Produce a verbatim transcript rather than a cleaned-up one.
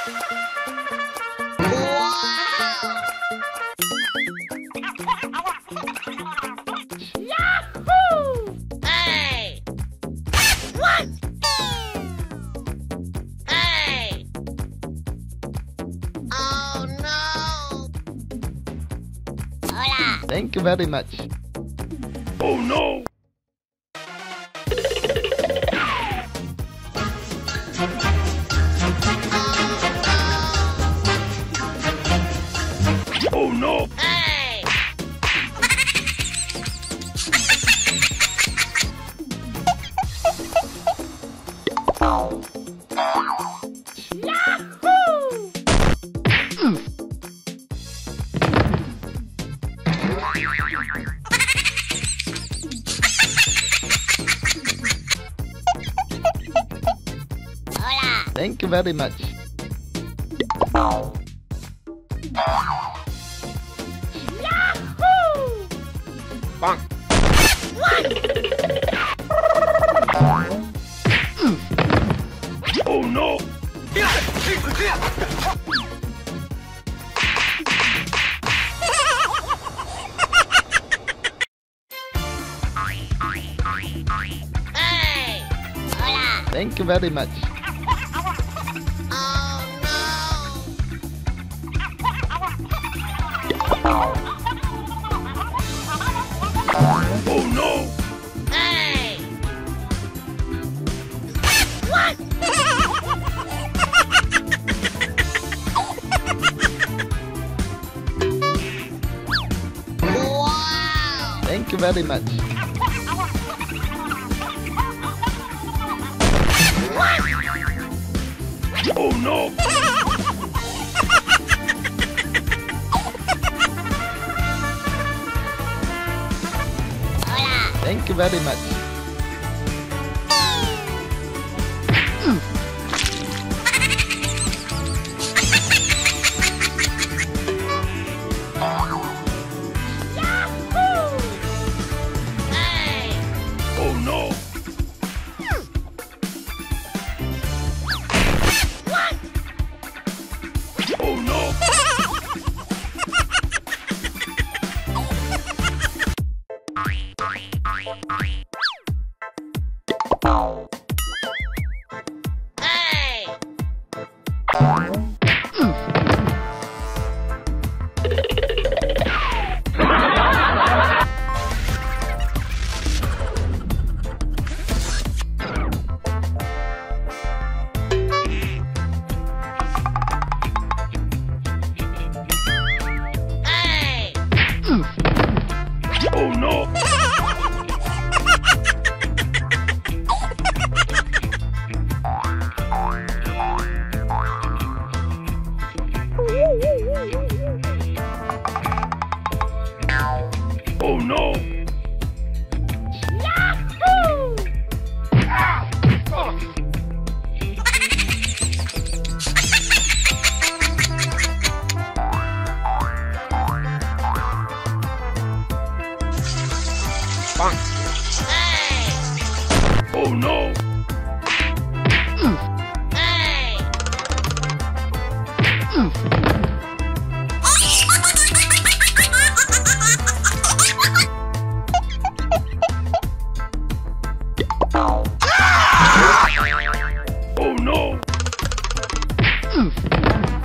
Thank you very much. Oh no! Oh no! Hey! Thank you very much. Bonk. Oh no! Hey! Hola! Thank you very much. Oh Oh no! no! Hey! What? Wow! Thank you very much. Oh no! Hola! Thank you very much. Hey! Oh no! Oh no! Hey! Hey! Oh no! Oh no! Bonk. Hey! Oh no! Hey! Oh no!